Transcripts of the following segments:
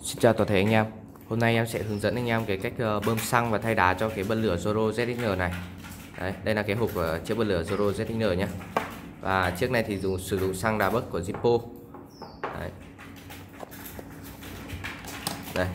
Xin chào toàn thể anh em. Hôm nay em sẽ hướng dẫn anh em cái cách bơm xăng và thay đá cho cái bật lửa Zoro ZXN này. Đấy, đây là cái hộp chiếc bật lửa Zoro ZXN nhé. Và chiếc này thì sử dụng xăng đá bấc của Zippo. Đấy. Đây.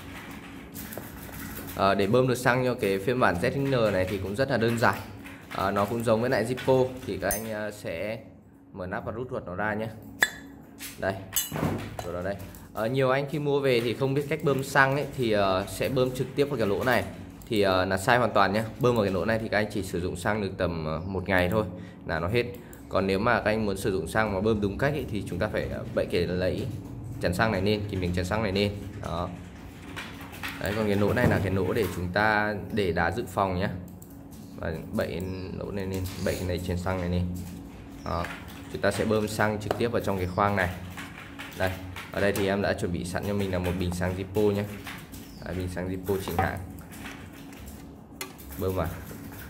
Để bơm được xăng cho cái phiên bản ZXN này thì cũng rất là đơn giản. Nó cũng giống với lại Zippo, thì các anh sẽ mở nắp và rút ruột nó ra nhé. Đây, rồi vào đây. Nhiều anh khi mua về thì không biết cách bơm xăng ấy, thì sẽ bơm trực tiếp vào cái lỗ này thì là sai hoàn toàn nhé. Bơm vào cái lỗ này thì các anh chỉ sử dụng xăng được tầm 1 ngày thôi là nó hết. Còn nếu mà các anh muốn sử dụng xăng mà bơm đúng cách ấy, thì chúng ta phải bậy cái lấy chắn xăng này lên, cái miếng chắn xăng này lên. Đó. Đấy, còn cái lỗ này là cái lỗ để chúng ta để đá dự phòng nhé. Và bậy lỗ này lên, bậy cái này trên xăng này lên. Đó. Chúng ta sẽ bơm xăng trực tiếp vào trong cái khoang này. Đây, ở đây thì em đã chuẩn bị sẵn cho mình là một bình xăng Zippo nhé. Bình xăng Zippo chính hãng. Bơm vào.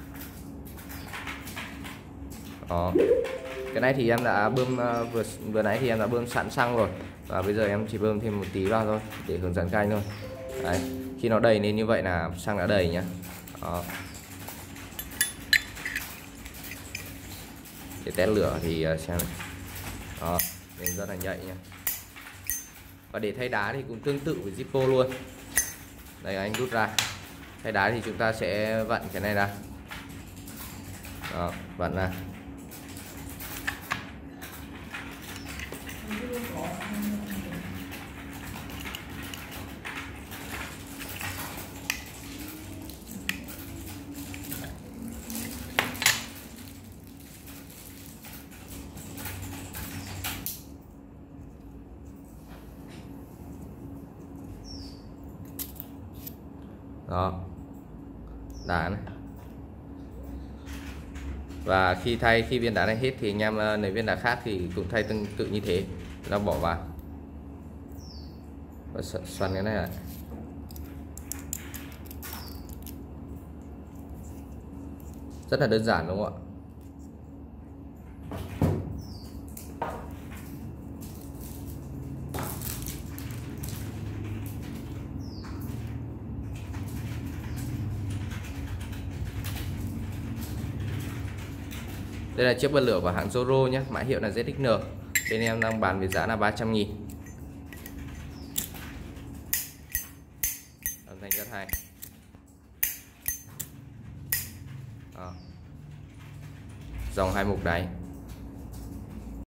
Đó. Cái này thì em đã bơm vừa nãy thì em đã bơm sẵn xăng rồi. Và bây giờ em chỉ bơm thêm một tí vào thôi để hướng dẫn các anh thôi. Đấy, khi nó đầy lên như vậy là xăng đã đầy nhá. Đó. Để test lửa thì xem. Đó, nên rất là nhạy nha. Và để thay đá thì cũng tương tự với Zippo luôn. Đây, anh rút ra. Thay đá thì chúng ta sẽ vặn cái này ra. Đó, vặn ra. Đó, đá này. Và khi viên đá này hết thì anh em lấy viên đá khác thì cũng thay tương tự như thế, nó bỏ vào và xoắn cái này lại. Rất là đơn giản đúng không ạ? Đây là chiếc bật lửa của hãng Zoro nhé, mã hiệu là ZXN. Bên em đang bán với giá là 300.000. Âm thanh rất hay. Đó. Dòng 2 mục đáy.